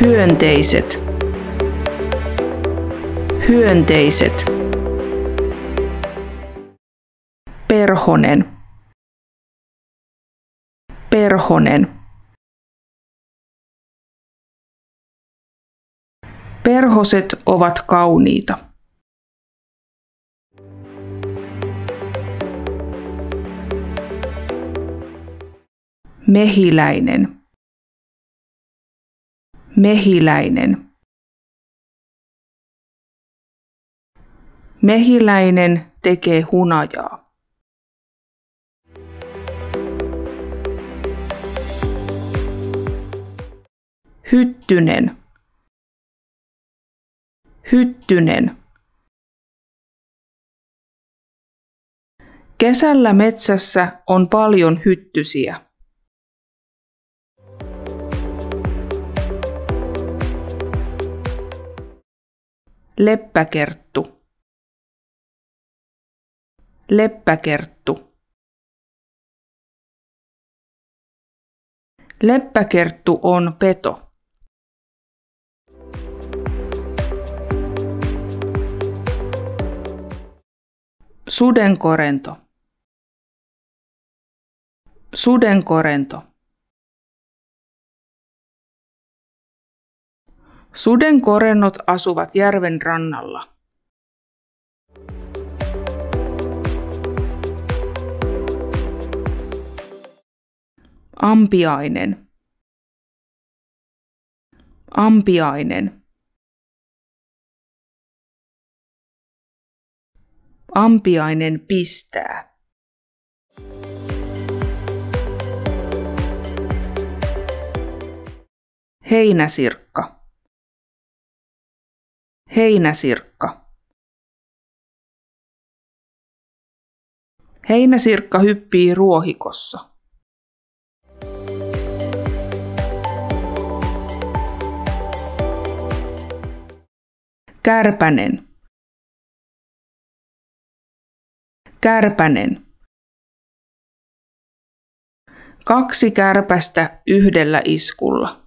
Hyönteiset. Hyönteiset. Perhonen. Perhonen. Perhoset ovat kauniita. Mehiläinen. Mehiläinen. Mehiläinen tekee hunajaa. Hyttynen. Hyttynen. Kesällä metsässä on paljon hyttysiä. Leppäkerttu. Leppäkerttu. Leppäkerttu on peto. Sudenkorento. Sudenkorento. Sudenkorennot asuvat järven rannalla. Ampiainen. Ampiainen. Ampiainen pistää. Heinäsirkka. Heinäsirkka. Heinäsirkka hyppii ruohikossa. Kärpänen. Kärpänen. 2 kärpästä yhdellä iskulla.